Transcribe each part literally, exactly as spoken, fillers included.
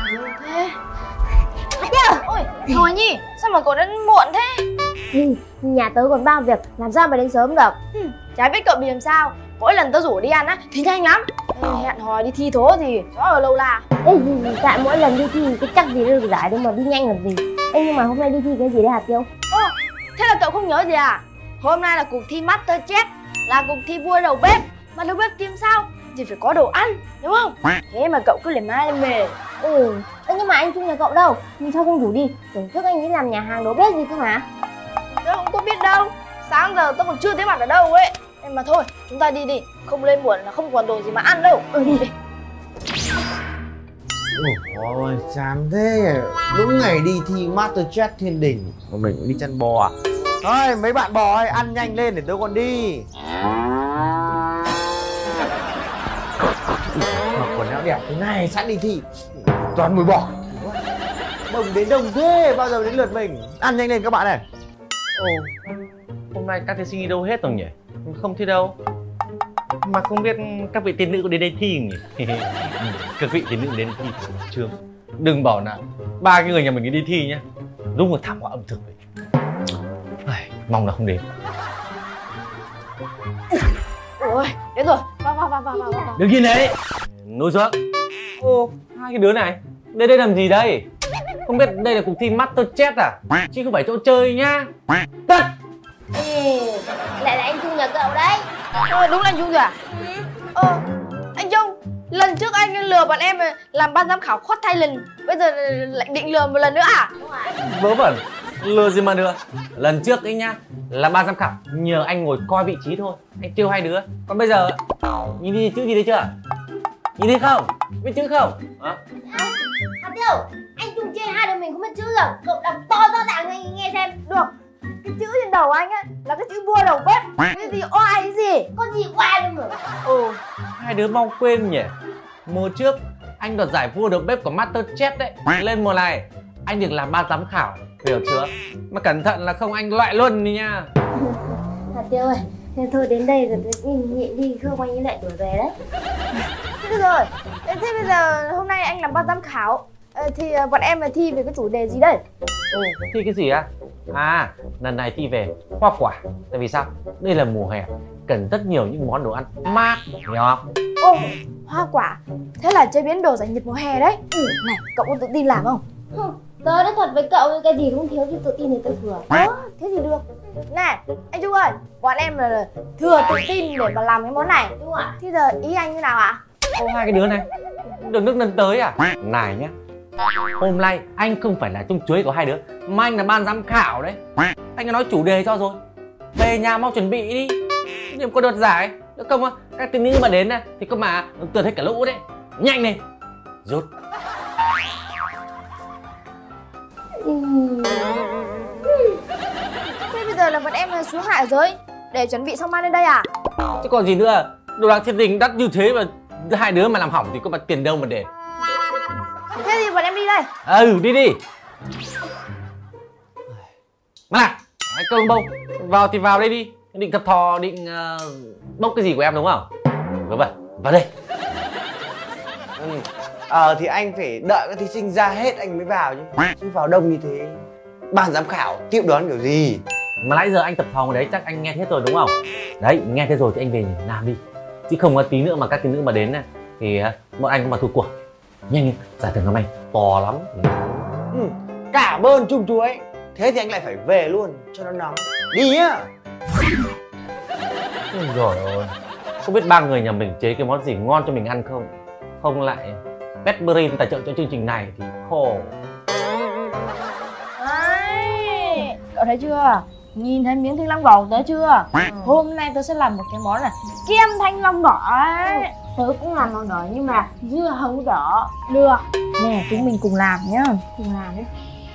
thế. Hạt Tiêu! Ôi, Thỏ Nhi, sao mà cậu đến muộn thế? Ừ, nhà tớ còn bao việc, làm sao mà đến sớm được. Ừ, chả biết cậu bị làm sao. Mỗi lần tớ rủ đi ăn á thì nhanh lắm. Ê, hẹn hò đi thi thố thì rõ ở lâu là. Ê, tại mỗi lần đi thi cái chắc gì được giải đâu mà đi nhanh làm gì. Ê, nhưng mà hôm nay đi thi cái gì đấy Hạt Tiêu? Ô, thế là cậu không nhớ gì à? Hôm nay là cuộc thi MasterChef, là cuộc thi vua đầu bếp. Mà đầu bếp tìm sao thì phải có đồ ăn, đúng không? Thế mà cậu cứ làm mai làm mề. Ừ, ê, nhưng mà anh Trung nhà cậu đâu? Nhưng sao không rủ đi? Tưởng trước anh ấy làm nhà hàng đầu bếp gì cơ mà. Tớ không có biết đâu. Sáng giờ tớ còn chưa thấy mặt ở đâu ấy. Em mà thôi, chúng ta đi đi. Không lên muộn là không còn đồ gì mà ăn đâu. Ừ, đi đi. Ôi, chán thế. Đúng ngày đi thi MasterChef thiên đình mà mình cũng đi chăn bò à? Thôi, mấy bạn bò ơi, ăn nhanh lên để tôi còn đi. Mặc quần áo đẹp thế này sẵn đi thi. Toàn mùi bò. Đồng đến đồng thế, bao giờ đến lượt mình. Ăn nhanh lên các bạn này. Ồ, hôm nay các thí sinh đi đâu hết rồi nhỉ? Không thi đâu. Mà không biết các vị tiên nữ có đến đây thi nhỉ? Các vị tiên nữ đến thi của trường. Đừng bảo là ba cái người nhà mình đi thi nhá. Đúng là thảm họa ẩm thực vậy. Mong là không đến. Ôi, đến rồi. Vào vào vào vào vào. vào. Đứng yên đấy. Nuôi xuống. Ô, hai cái đứa này đây đây làm gì đây? Không biết đây là cuộc thi MasterChef à? Chứ không phải chỗ chơi nhá. Tất. Ê, lại là anh Trung nhà cậu đấy. Ờ, đúng là anh Trung rồi à? Ờ, anh Trung, lần trước anh lừa bọn em làm ban giám khảo khoát thay lần. Bây giờ lại định lừa một lần nữa à? Vớ vẩn, lừa gì mà được. Lần trước ấy nhá, là ban giám khảo nhờ anh ngồi coi vị trí thôi, anh trêu hai đứa. Còn bây giờ, nhìn đi chữ gì đấy chưa? Nhìn thấy không? Biết chữ không? Hả? Hạt Tiêu, anh Trung chê hai đứa mình không biết chữ rồi. Cậu đọc to rõ ràng cho anh nghe xem. Được. Cái chữ trên đầu anh á là cái chữ vua đầu bếp. Cái gì oai cái gì? Con gì oai đâu mà. Ồ, hai đứa mau quên nhỉ. Mùa trước anh đoạt giải vua đầu bếp của MasterChef đấy. Lên mùa này anh được làm ban giám khảo, hiểu chưa? Mà cẩn thận là không anh loại luôn đi nha. Hạt Tiêu ơi, thôi đến đây rồi nhịn nhịn đi, không anh ấy lại đuổi về đấy. Thế được rồi. Thế bây giờ hôm nay anh làm ban giám khảo thì bọn em là thi về cái chủ đề gì đây? Ồ, thi cái gì á? À, lần này thi về hoa quả. Tại vì sao? Đây là mùa hè, cần rất nhiều những món đồ ăn mát, hiểu không? Ồ, hoa quả. Thế là chế biến đồ giải nhiệt mùa hè đấy. Ừ, này, cậu có tự tin làm không? Không, tớ nói thật với cậu, cái gì không thiếu chứ tự tin thì tớ thừa. Ờ, thế thì được. Này, anh Trung ơi, bọn em là, là thừa tự tin để mà làm cái món này. Đúng ạ. Thế giờ ý anh như nào ạ? Ô, hai cái đứa này được nước lần tới à? Này nhá, hôm nay anh không phải là trung chuối của hai đứa, mà anh là ban giám khảo đấy. Anh đã nói chủ đề cho rồi. Về nhà mau chuẩn bị đi. Điểm có đợt giải, được không á? Các tiên nữ mà đến này thì có mà tuyệt hết cả lũ đấy. Nhanh này, rút. Thế bây giờ là bọn em xuống hạ giới để chuẩn bị xong mang lên đây à? Chứ còn gì nữa, đồ đạc thiên đình đắt như thế mà hai đứa mà làm hỏng thì có mặt tiền đâu mà để. Thế thì bọn em đi đây. Ừ, đi đi. Mà này, anh Công Bông, vào thì vào đây đi. Định thập thò, định uh, bốc cái gì của em đúng không? Vâng vâng, vào đây. Ừ. Ờ thì anh phải đợi các thí sinh ra hết anh mới vào chứ. Chứ vào đông như thế ban giám khảo tiếp đón kiểu gì. Mà nãy giờ anh tập thò đấy chắc anh nghe hết rồi đúng không? Đấy, nghe thế rồi thì anh về làm đi. Chứ không có tí nữa mà các tiên nữ mà đến này thì bọn anh cũng mà thua cuộc. Nhanh đi, giải thưởng năm nay to lắm. Ừ. Cảm ơn Trung chuối. Thế thì anh lại phải về luôn cho nó nóng. Đi nhá. Rồi ôi, không biết ba người nhà mình chế cái món gì ngon cho mình ăn không? Không lại Petbrin tài trợ cho chương trình này thì khổ. Đấy, cậu thấy chưa? Nhìn thấy miếng thanh long đỏ của tớ chưa? Hôm nay tớ sẽ làm một cái món là kem thanh long đỏ ấy. Tớ cũng làm màu đỏ nhưng mà dưa hấu đỏ. Được. Nè, chúng mình cùng làm nhá. Cùng làm đi.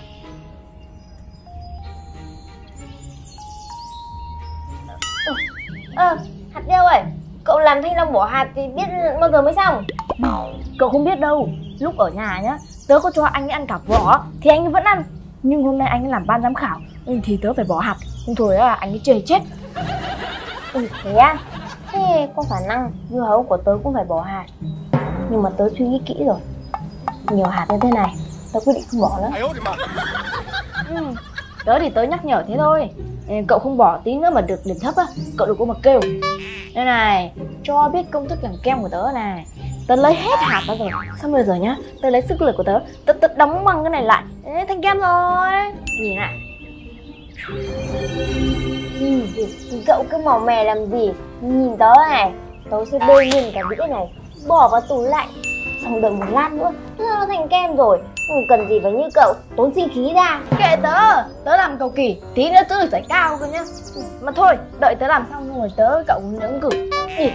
Ơ, Hạt Tiêu ơi, cậu làm thanh long bỏ hạt thì biết bao giờ mới xong? Cậu không biết đâu. Lúc ở nhà nhá, tớ có cho anh ấy ăn cả vỏ thì anh ấy vẫn ăn. Nhưng hôm nay anh ấy làm ban giám khảo thì tớ phải bỏ hạt. Không thôi là anh ấy chê chết. Ừ, thế á? Thế có khả năng dưa hấu của tớ cũng phải bỏ hạt. Nhưng mà tớ suy nghĩ kỹ rồi. nhiều hạt như thế này, tớ quyết định không bỏ nữa. Ừ. Tớ thì tớ nhắc nhở thế thôi. Ừ, cậu không bỏ tí nữa mà được điểm thấp á, cậu đừng có mà kêu. Đây này, cho biết công thức làm kem của tớ này. Tớ lấy hết hạt ra rồi. Xong bây giờ nhá, tớ lấy sức lực của tớ, tớ, tớ đóng băng cái này lại. Ê, thành kem rồi. Nhìn này. Ừ, cậu cứ màu mè làm gì? Nhìn tớ này, tớ sẽ bê nguyên cả đĩa này, bỏ vào tủ lạnh. Xong đợi một lát nữa, nó thành kem rồi. Không cần gì phải như cậu, tốn sinh khí ra. Kệ tớ, tớ làm cầu kỳ, tí nữa tớ được giải cao cơ nhá. Mà thôi, đợi tớ làm xong rồi tớ cậu nữa ứng cử. Đi.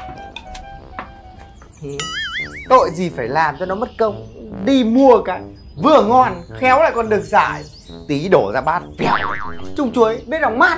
Thế tội gì phải làm cho nó mất công. Đi mua cái vừa ngon, khéo lại còn được giải. Tí đổ ra bát, vèo, chung chuối, biết lòng mát.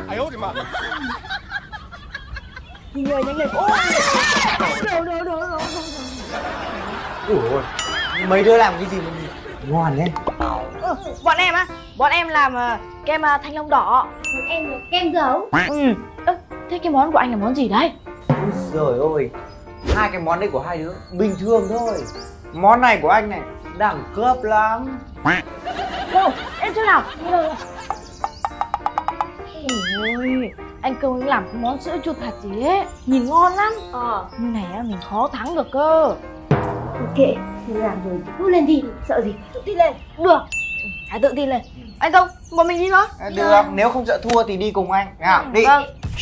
Nhanh lên, nhanh lên. Ôi, đồ, đồ, đồ, đồ, đồ. Ủa ôi, mấy đứa làm cái gì mà ngon đấy. Ừ, bọn em á, bọn em làm uh, kem uh, thanh long đỏ. Còn em là kem dấu. Ừ. Ơ, thế cái món của anh là món gì đấy? Ôi giời ơi, hai cái món đấy của hai đứa bình thường thôi. Món này của anh này đẳng cấp lắm. Đâu, em chưa nào. Đâu. Ôi, anh Công anh làm cái món sữa chua hạt gì ấy, nhìn ngon lắm. Ờ. Như này á mình khó thắng được cơ. Ok, mình làm rồi, cứ lên đi, sợ gì, tự tin lên. Được, hãy tự tin lên. Anh Công, bọn mình đi thôi. À, được, nếu không sợ thua thì đi cùng anh. Nào, đi. Vâng.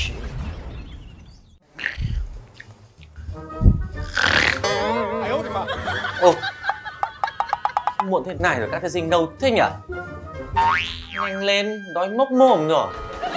Ồ, muộn thế này rồi các thí sinh đâu thế nhỉ? Nhanh lên, đói mốc mồm rồi.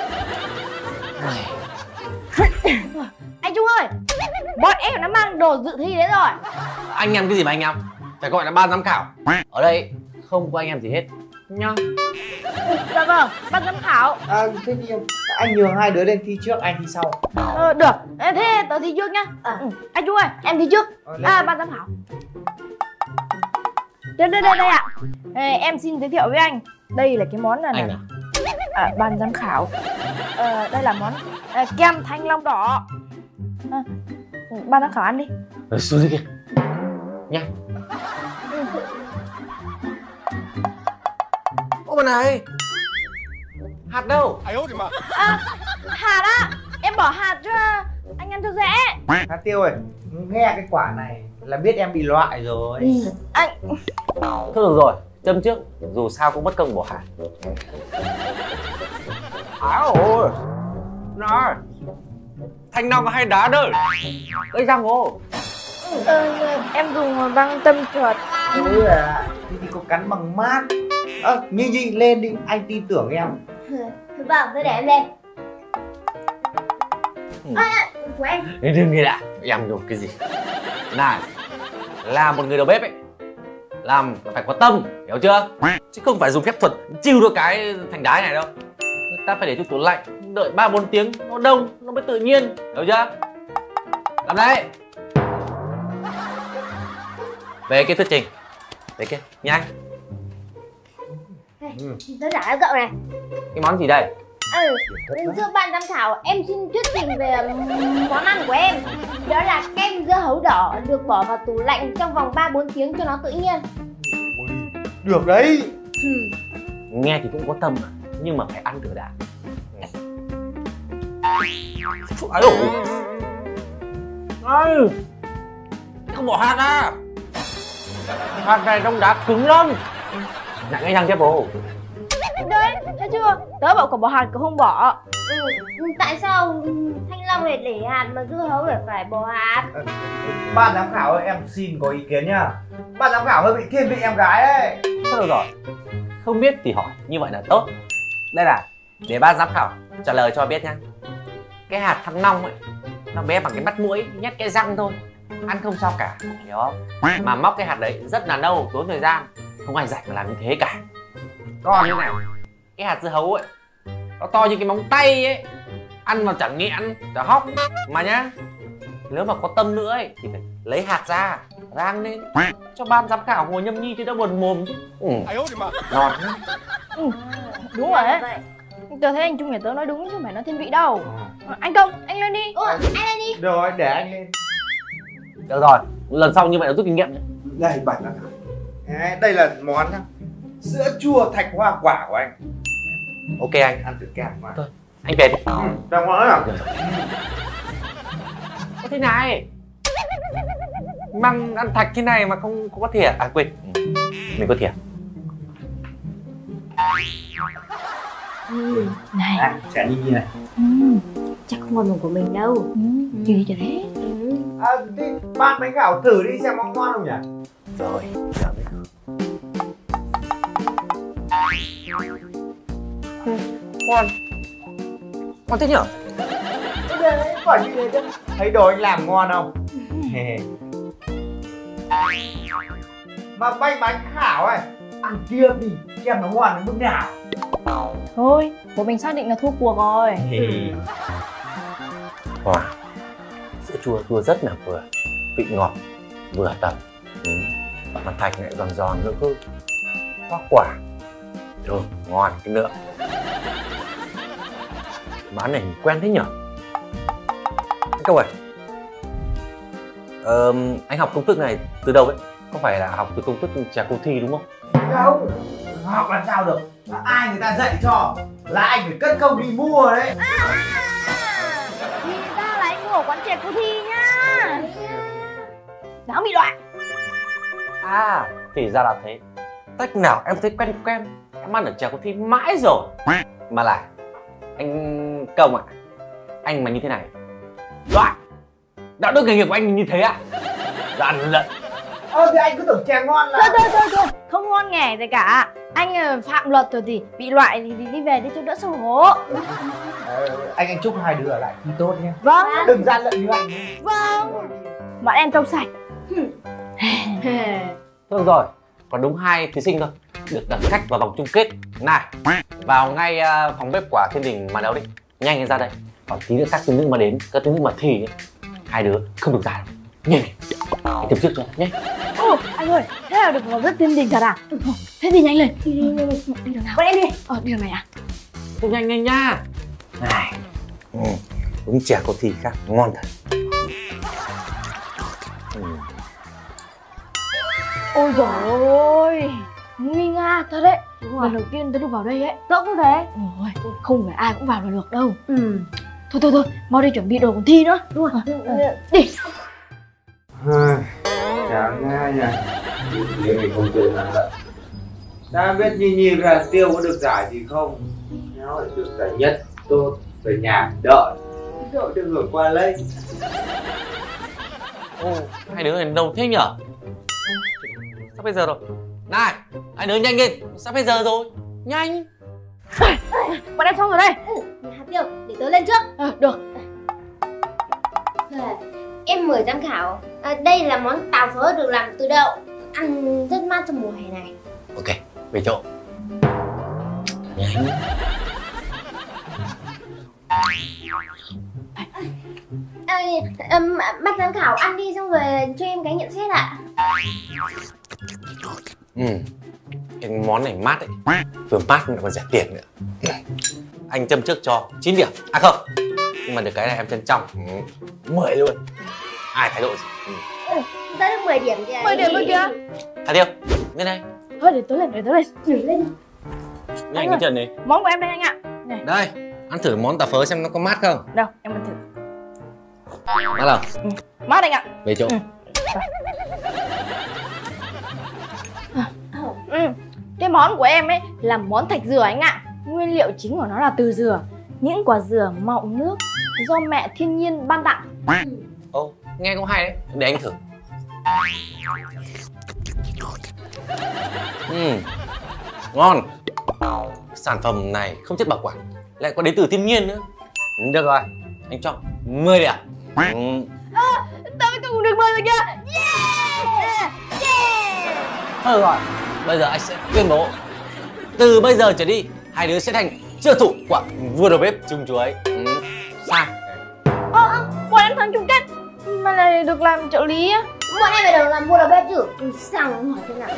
Anh Trung ơi, bọn em đã mang đồ dự thi đấy rồi. Anh em cái gì mà anh em? Phải gọi là ban giám khảo. Ở đây không có anh em gì hết nhá. Dạ vâng, ban giám khảo. À, thế thì anh nhường hai đứa lên thi trước, anh thi sau. Ờ, được, thế tớ thi trước nhá. À, ừ. Anh Trung ơi, em thi trước. Ờ, À, ban giám khảo. Đây, đây, đây, đây ạ. Ê, em xin giới thiệu với anh. Đây là cái món này Anh này. à? À, ban giám khảo. Ờ, đây là món à, kem thanh long đỏ. À, ban giám khảo ăn đi. Rồi xuống dưới kia. Nha. Ô bà này. Hạt đâu? À, hạt á, em bỏ hạt cho anh ăn cho dễ. Hạt Tiêu ơi, nghe cái quả này là biết em bị loại rồi. Ừ, anh. Thôi được rồi, châm trước. Dù sao cũng mất công bỏ hạt. Áo ôi. Này. Thanh long có hay đá đời. Ơi răng ô. Ờ, em dùng băng tâm chuột. Thế là thì có cắn bằng mát. Ơ, à, Nhi Nhi lên đi, anh tin tưởng em. Vâng, tôi để em lên. À, của em. Đừng nghe đã, em dùng cái gì? Này, là một người đầu bếp ấy, làm phải có tâm, hiểu chưa? Chứ không phải dùng phép thuật chiêu được cái thành đá này đâu. Người ta phải để trong tủ lạnh, đợi ba bốn tiếng nó đông, nó mới tự nhiên, hiểu chưa? Làm đây. Về cái thuyết trình, về kia, nhanh. Ừ. Tôi trả cho cậu này. Cái món gì đây? Ừ, thưa ban giám khảo, em xin thuyết trình về món ăn của em. Đó là kem dưa hấu đỏ được bỏ vào tủ lạnh trong vòng ba bốn tiếng cho nó tự nhiên. Được đấy. Ừ. Nghe thì cũng có tâm mà, nhưng mà phải ăn thử đã. Ái dồi. Ây, không bỏ hạt à? Hạt này trong đá cứng lắm. Nặng cái răng tiếp bồ. Đấy, thấy chưa? Tớ bảo cậu bỏ hạt cậu không bỏ. Ừ. Tại sao thanh long lại để hạt mà dưa hấu lại phải bỏ hạt? Ban giám khảo ơi, em xin có ý kiến nhá. Ban giám khảo hơi bị thiên vị em gái ấy. Thôi được rồi, không biết thì hỏi, như vậy là tốt. Đây là để ban giám khảo trả lời cho biết nhá. Cái hạt thanh long ấy, nó bé bằng cái mắt mũi, nhét cái răng thôi, ăn không sao cả, hiểu không? Mà móc cái hạt đấy rất là lâu, tốn thời gian, không ai rảnh mà làm như thế cả. Còn như này, cái hạt dưa hấu ấy, nó to như cái móng tay ấy, ăn mà chẳng nghẹn, chả hóc. Mà nhá, nếu mà có tâm nữa ấy, thì phải lấy hạt ra, rang lên, cho ban giám khảo ngồi nhâm nhi chứ đã buồn mồm chứ. Ừ. Ngon lắm. Ừ, đúng rồi đấy. Tớ thấy anh Trung nhà tớ nói đúng chứ không phải nói thiên vị đâu. Anh Công, anh lên đi. Ủa, anh lên đi. Rồi, để anh lên. Được rồi, lần sau như vậy là rút kinh nghiệm nhé. Đây, bạn giám khảo. Đấy, đây là món nhá. Sữa chua thạch hoa quả của anh. Ok anh. Ăn thử kèm mà. Thôi, anh về đi. Ừ, đang ngon à? Có thế này. Mang ăn thạch thế này mà không, không có thìa. À quên, mình có thìa. Ừ. Này. À, chén như này. Ừ. Chắc không ngon bằng của mình đâu. Ừ. Gì vậy thế? Ừ. À, thì bạn bánh gạo thử đi xem món ngon không nhỉ? Rồi, giờ mới ngon. Ngon thế nhở? Đấy, quả như thế chứ. Thấy đồ anh làm ngon không? Mà bánh bánh khảo ấy, ăn kia thì xem nó ngon đến mức nào. Thôi, bố mình xác định là thua cuộc rồi. Wow. Sữa chua chua rất là vừa, vị ngọt vừa tầm. Ừ. Mà thạch lại giòn giòn nữa cơ. Hoa quả. Trời, ngon cái nữa. Món này quen thế nhở? Anh Công ơi, ờ, anh học công thức này từ đâu ấy? Có phải là học từ công thức trà cô thi đúng không? Không, học làm sao được. Ai người ta dạy cho là anh phải cất công đi mua đấy. Thì ra là anh mua ở quán chè cô Thi nhá. Não bị loạn. À, thì ra là thế. Cách nào em thấy quen quen. Em ăn ở trà cô thi mãi rồi. Mà lại, anh Công ạ, anh mà như thế này, loại đạo đức nghề nghiệp của anh như thế ạ? Dằn lận. Ờ thì anh cứ tưởng chè ngon là. Thôi thôi thôi thôi, không ngon nghẻ gì cả. Anh ờ, phạm luật rồi thì bị loại thì, thì đi về đi cho đỡ xấu hổ. Ờ, anh anh chúc hai đứa ở lại thi tốt nhé. Vâng, Đừng gian lận như anh. vâng. Bọn em trong sạch. Thôi rồi, còn đúng hai thí sinh thôi được đón khách vào vòng chung kết. Này, vào ngay uh, phòng bếp quả Thiên Đình mà nấu đi. Nhanh lên ra đây. Còn tí nữa các thứ nữ mà đến, các thứ nữ mà thi ấy, hai đứa không được ra đâu. Nhanh đi. Anh tiếp trước cho nhé. Ồ, anh ơi, thế là được vào rất Thiên Đình thật à? Ừ, thế thì nhanh lên. Đi, đi, đi, đi, đi đường nào? Bọn em đi. Ờ, đi đường này à? Thôi nhanh nhanh nha. Này, ừ, uống chè cô thi khác ngon thật. Ừ. Ôi dồi ôi, nguy nga thật đấy. Đúng Lần đầu tiên tớ được vào đây ấy. Tớ cũng thế. Ôi, không phải ai cũng vào được đâu. Ừ. Thôi thôi thôi, mau đi chuẩn bị đồ còn thi nữa. Đúng rồi. Đi. Chán nghe nhỉ. Nhưng mình không chơi thắng lợi. Ta biết Nhi Nhi và Tiêu có được giải gì không? Nếu lại được giải nhất, tốt, về nhà đợi. Đợi được hưởng qua lấy. Ô, hai đứa này đâu thế nhở? Sắp bây giờ rồi. Này, hai đứa nhanh lên, sắp bây giờ rồi. Nhanh. Bọn em xong rồi đây. Hạt Tiêu, để tớ lên trước. Ờ, được. À, em mời giám khảo. À, đây là món tàu phớ được làm từ đậu, ăn rất mát trong mùa hè này. Ok, về chỗ. Nhanh. À, um, bác giám khảo ăn đi xong rồi cho em cái nhận xét ạ. Ừ, cái món này mát đấy. Vừa mát lại còn rẻ tiền nữa. Anh châm trước cho chín điểm. À không, nhưng mà được cái này em trân trọng. Ừ, mười luôn. Ai thái độ gì. Ừ. Ừ, tớ được mười điểm kìa. mười điểm luôn kìa. Thái Tiêu, lên đây. Thôi để tớ lên, để tớ lên. Nhảy lên. Nhanh cái chân đi. Món của em đây anh ạ. Này, Đây, ăn thử món tà phớ xem nó có mát không. đâu, em ăn thử. Mát không? Ừ. Mát anh ạ. Về chỗ. Ừ. Ừ. Cái món của em ấy là món thạch dừa anh ạ. Nguyên liệu chính của nó là từ dừa. Những quả dừa mọng nước do mẹ thiên nhiên ban tặng. Ô, nghe cũng hay đấy. Để anh thử. Ừ, ngon. Sản phẩm này không chất bảo quản, lại có đến từ thiên nhiên nữa. Được rồi, anh cho mười điểm. Ừ. À, tao mới cùng được mười rồi kìa. Yeah! Yeah! Thôi rồi, bây giờ anh sẽ tuyên bố từ bây giờ trở đi hai đứa sẽ thành trợ thủ của vua đầu bếp Trung Chuối. Ừ. Sai. Ờ, à, bọn em thắng chung kết mà lại được làm trợ lý á. Bọn em phải được làm vua đầu bếp chứ. Sao mà hỏi thế nào?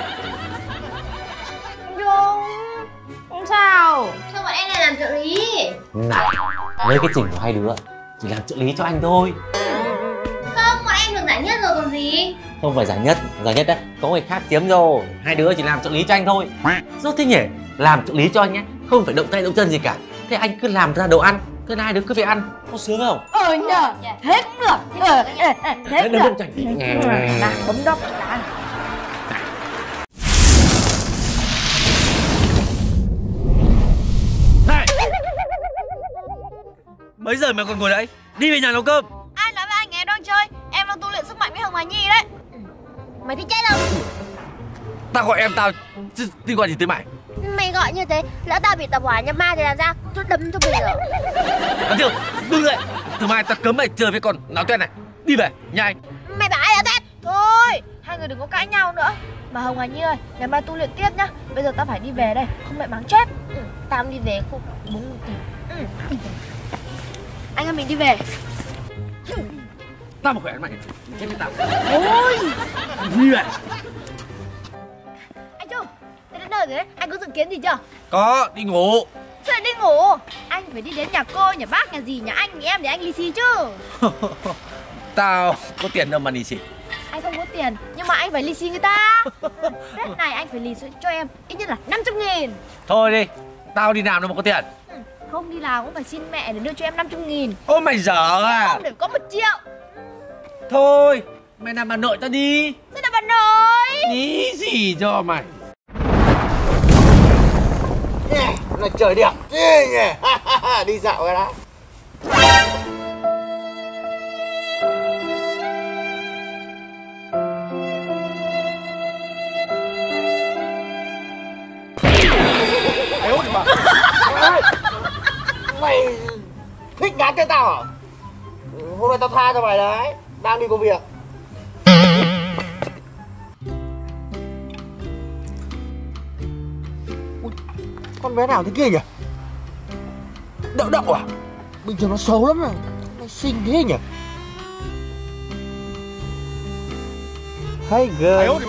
Đúng. Không sao. Sao bọn em lại làm trợ lý? Này, với cái trình của hai đứa chỉ làm trợ lý cho anh thôi. Không, bọn em được giải nhất rồi còn gì. Không phải giải nhất, giải nhất đấy có người khác chiếm rồi. Hai đứa chỉ làm trợ lý cho anh thôi. Rất thích nhỉ, làm trợ lý cho anh nhé, không phải động tay động chân gì cả. Thế anh cứ làm ra đồ ăn, thế hai đứa cứ phải ăn, có sướng không? Ờ nhờ, thế cũng được. Ờ, thế cũng được. Nào, bấm đốc đã ăn. Này, mấy giờ mày còn ngồi đấy? Đi về nhà nấu cơm. Ai nói với anh em đang chơi, em đang tu luyện sức mạnh với Hồng Hà Nhi đấy. Mày thích chết không? Tao gọi em tao, chứ liên quan gì tới mày? Mày gọi như thế, lỡ tao bị tập hỏa nhập ma thì làm sao? Tôi đấm cho bây giờ. Đáng chưa? Đừng dậy. Từ mai tao cấm mày chơi với con Náo Tuyết này. Đi về, nhà anh. Mày bảo ai là Tuyết? Thôi, hai người đừng có cãi nhau nữa. Mà Hồng Hà Nhi ơi, ngày mai tu luyện tiếp nhá. Bây giờ tao phải đi về đây, không mẹ mắng chết. Ừ, tao đi về không muốn tìm. Ừ, đi về. Anh ơi mình đi về. Tao mà khỏe mày, chết với tao. Ôi, Đi về. anh Trung, thế đến nơi rồi đấy, anh có dự kiến gì chưa? Có, đi ngủ. Sao lại đi ngủ? Anh phải đi đến nhà cô, nhà bác, nhà dì, nhà anh, nhà em để anh lì xì chứ. Tao có tiền đâu mà lì xì. Anh không có tiền, nhưng mà anh phải lì xì người ta. Tết này anh phải lì xì cho em ít nhất là năm trăm nghìn. Thôi đi, tao đi làm đâu mà có tiền. Ừ, không đi làm cũng phải xin mẹ để đưa cho em năm trăm nghìn. Ôi mày dở à? Không để có một triệu. Thôi, mày làm bà nội tao đi. Thế là bà nội. Ý gì cho mày. Là trời đẹp thế nhỉ. Đi dạo cái đã. Ôi mà. Mày thích ngán cái tao à? Hôm nay tao tha cho mày đấy. Đang đi công việc. Ui, con bé nào thế kia nhỉ? Đậu đậu à? Bình thường nó xấu lắm rồi. Nó xinh thế nhỉ? Hey girl.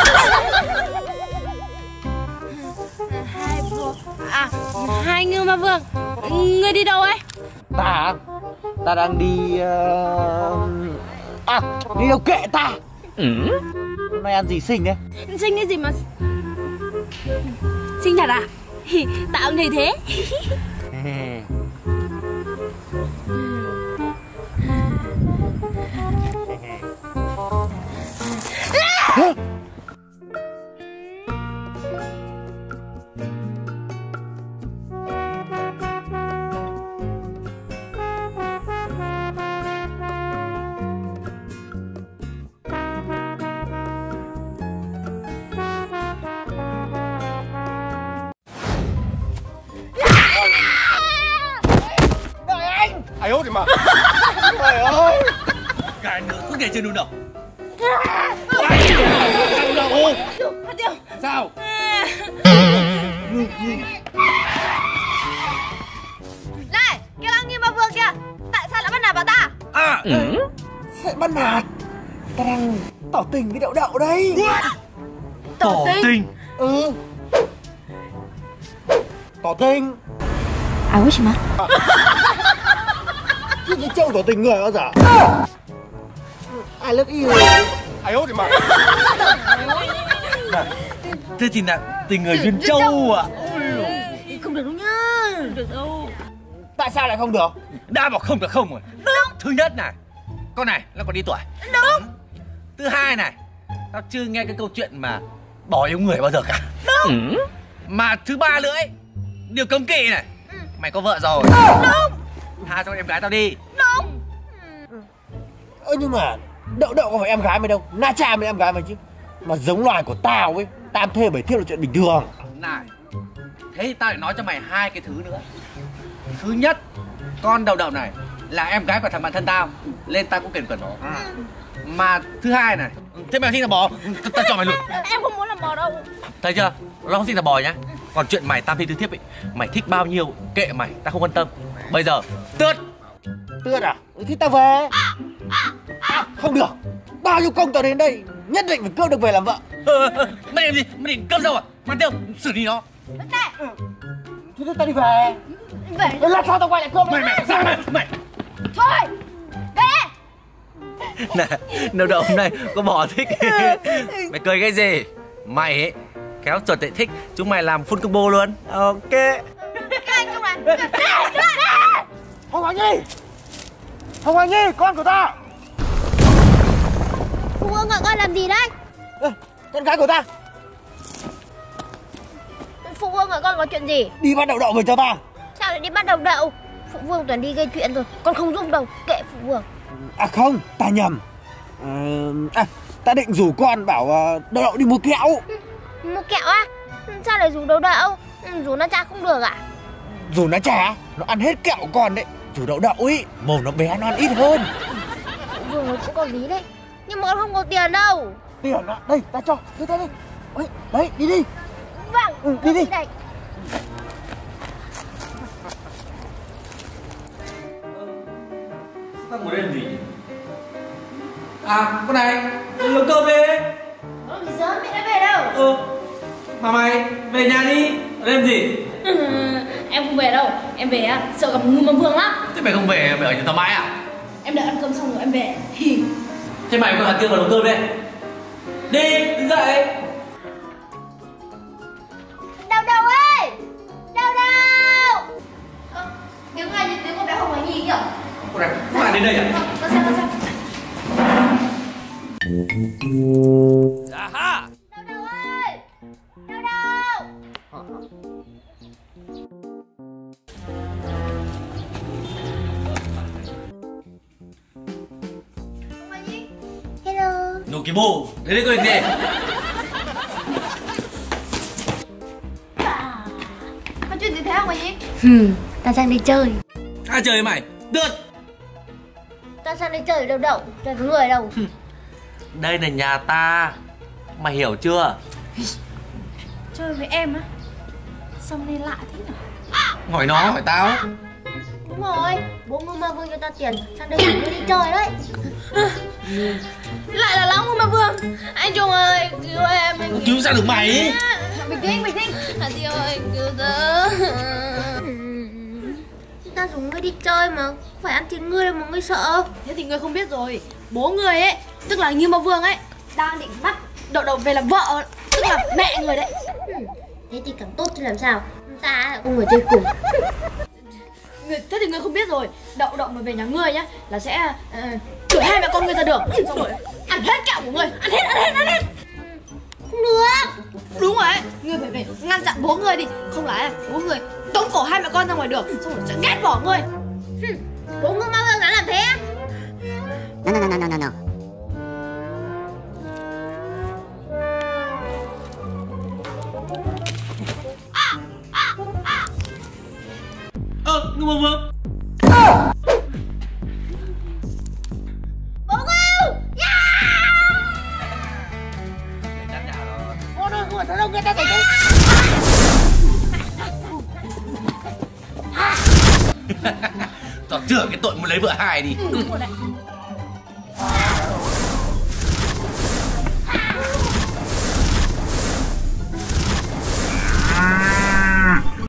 Hai vương. À, hai Ngưu Ma Vương. Ngươi đi đâu ấy? Ta Ta đang đi uh... À, đi đâu kệ ta. Ừ. Hôm nay ăn gì xinh đấy? Xinh cái gì mà xinh thật à? Tạo người thế. Ai ôi mà. Trời ơi. Cái nữa suốt ngày chơi đùn đầu. Sao? Này, cái thằng Ngưu Ma Vương kia, tại sao lại bắt nạt bà ta? À, Ừ. Sẽ bắt nạt. Ta đang tỏ tình với đậu đậu đây. tỏ tình. Ừ. Tỏ tình. À ôi mà. Chứ cái trâu tỏ tình người bao giờ? I love you. Ai ôi mà. Thế thì là tình người duyên châu à? Không được đâu nhá. Không được đâu. Tại sao lại không được? Đã bảo không là không rồi. Đúng. Thứ nhất này, con này nó còn đi tuổi. Đúng. Thứ hai này, tao chưa nghe cái câu chuyện mà bỏ yêu người bao giờ cả. Đúng. Ừ. Mà thứ ba nữa ấy, điều cấm kỵ này. Ừ. Mày có vợ rồi. Đúng. Tha cho em gái tao đi. Đúng. Ơ nhưng mà đậu đậu có phải em gái mày đâu, Na Cha mới em gái mày chứ. Mà giống loài của tao ấy, tam thê bảy thiếp là chuyện bình thường. Này, thế thì tao lại nói cho mày hai cái thứ nữa. Thứ nhất, con đậu đậu này là em gái của thằng bạn thân tao, nên tao cũng kiểm chuẩn nó. Mà thứ hai này, thế mày xin là bò, tao, tao cho mày luôn. Em không muốn làm bò đâu. Thấy chưa, nó không xin là bò nhá. Còn chuyện mày tam thi tứ thiếp ấy, mày thích bao nhiêu kệ mày, tao không quan tâm. Bây giờ tước. Tước à? Thì tao về. À, không được, bao nhiêu công tao đến đây nhất định phải cướp được về làm vợ. Mày làm gì, mày định cướp dâu à? Mang tiêu, xử lý nó. Ừ. Thế thì tao đi về. Về. Lần sau tao quay lại cướp. Mày mày sao mày mày. Thôi. Về. Nè, đậu đậu hôm nay có bò thích. Mày cười cái gì? Mày ấy, khéo chuột lại thích. Chúng mày làm full combo luôn. Ok. Cái anh trong này. Hồng Hoàng Nhi, Hồng Hoàng Nhi, con của ta. Phụ vương gọi con làm gì đấy? Ê, con gái của ta. Phụ vương gọi con có chuyện gì? Đi bắt đậu đậu về cho ta. Sao lại đi bắt đầu đậu? Phụ vương toàn đi gây chuyện rồi, con không giúp đâu, kệ phụ vương. À không, ta nhầm. À, à, ta định rủ con bảo uh, đậu đậu đi mua kẹo. Mua kẹo á? Sao lại rủ đậu đậu? Rủ nó cha không được à? Rủ nó chả, nó ăn hết kẹo của con đấy. Rủ đậu đậu ấy, mồm nó bé, nó ăn ít hơn. Phụ vương nó cũng có lý đấy, nhưng mà con không có tiền đâu. Tiền á, đây, ta cho, đưa ta đi. Đấy, đấy, đi đi. Vâng, ừ, đi đi. Đây. Sao muốn làm gì? À, con này, nấu cơm đi. Nó bị sớm, mẹ đã về đâu? Ừ. Mà mày về nhà đi, làm gì? Em không về đâu, em về á, sợ gặp Ngưu Ma Vương lắm. Thế mày không về, mày ở nhà tao mãi à? Em đợi ăn cơm xong rồi em về. Thế mày con thằng kia vào nấu cơm đi. Đi, đứng dậy. Đậu đậu ơi! Đậu đậu! Ơ, tiếng ai như tiếng con bé Hồng Hoàng Nhi kìa. Con này, con này đến đây à? Con xem, con xem. À ha. Đậu đậu ơi! Đậu đậu! Hồng Hoàng Nhi. Hello! Nổ cái bồ, đến đây có việc gì? Có chuyện gì thế Hồng Hoàng Nhi? Hmm, ta sang đây chơi. Ai chơi với mày? Được. Ta sang đây chơi ở đậu đậu, chơi với người đâu. Đây là nhà ta. Mày hiểu chưa? Chơi với em á? Sao nên lạ thế nhỉ? Hỏi nó, hỏi tao. Đúng rồi, bố Ngưu Ma Vương cho ta tiền, sang đây rủ đi chơi đấy. Lại là lão Ngưu Ma Vương. Anh Trung ơi, cứu em. Anh Cứu sao được mày? Bình tĩnh, bình tĩnh. Hả Tiêu ơi, cứu tớ. Ta rủ ngươi đi chơi mà, phải ăn thịt ngươi đâu mà ngươi sợ. Thế thì ngươi không biết rồi. Bố ngươi ấy, tức là Ngưu Ma Vương ấy, đang định bắt Đậu Đậu về làm vợ, tức là mẹ người đấy. Thế thì càng tốt chứ làm sao. Ta không người chơi cùng. Người, thế thì ngươi không biết rồi. Đậu Đậu mà về nhà ngươi nhá là sẽ uh, đuổi hai mẹ con ngươi ra đường, xong rồi ăn hết kẹo của ngươi, ăn hết, ăn hết, ăn hết. Không được. Đúng rồi ấy, ngươi phải về ngăn chặn bố ngươi đi, không là bố ngươi tống cổ hai mẹ con ra ngoài đường, xong rồi sẽ ghét bỏ ngươi. Bố Ngưu Ma Vương dám làm thế á? No, no, no, no, no, no. Ơ, Ngưu Ma Vương. Bố Ngưu! Ôi, ôi, ôi, thấy đâu người ta thấy đâu. Tao chữa cái tội muốn lấy vợ hai đi. Ừ,